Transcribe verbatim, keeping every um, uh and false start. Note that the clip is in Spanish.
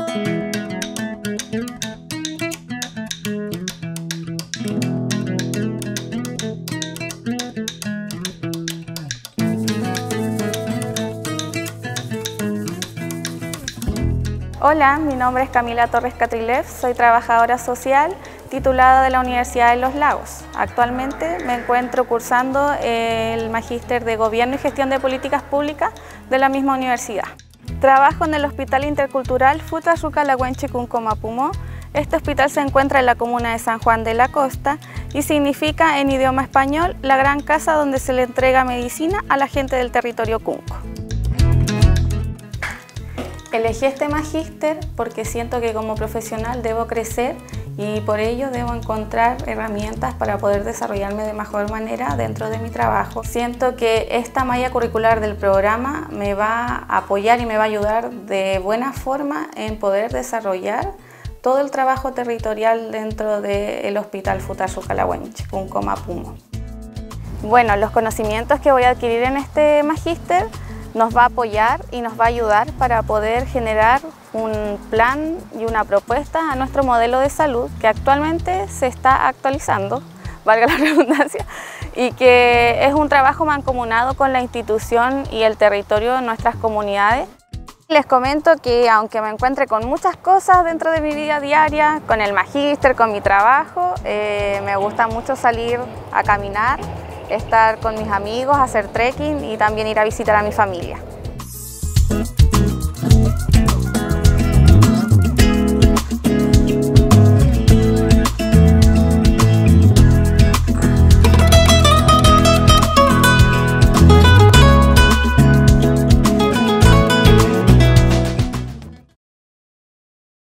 Hola, mi nombre es Camila Torres Catrilev, soy trabajadora social titulada de la Universidad de Los Lagos. Actualmente me encuentro cursando el Magíster de Gobierno y Gestión de Políticas Públicas de la misma universidad. Trabajo en el Hospital Intercultural Futharruca-Lahuenche Cunco-Mapumo. Este hospital se encuentra en la comuna de San Juan de la Costa y significa en idioma español la gran casa donde se le entrega medicina a la gente del territorio Cunco. Elegí este magíster porque siento que como profesional debo crecer y por ello debo encontrar herramientas para poder desarrollarme de mejor manera dentro de mi trabajo. Siento que esta malla curricular del programa me va a apoyar y me va a ayudar de buena forma en poder desarrollar todo el trabajo territorial dentro del Hospital Futharruca-Lahuenche Cunco-Mapumo. Bueno, los conocimientos que voy a adquirir en este magíster nos va a apoyar y nos va a ayudar para poder generar un plan y una propuesta a nuestro modelo de salud que actualmente se está actualizando, valga la redundancia, y que es un trabajo mancomunado con la institución y el territorio de nuestras comunidades. Les comento que aunque me encuentre con muchas cosas dentro de mi vida diaria, con el magíster, con mi trabajo, eh, me gusta mucho salir a caminar, estar con mis amigos, hacer trekking y también ir a visitar a mi familia.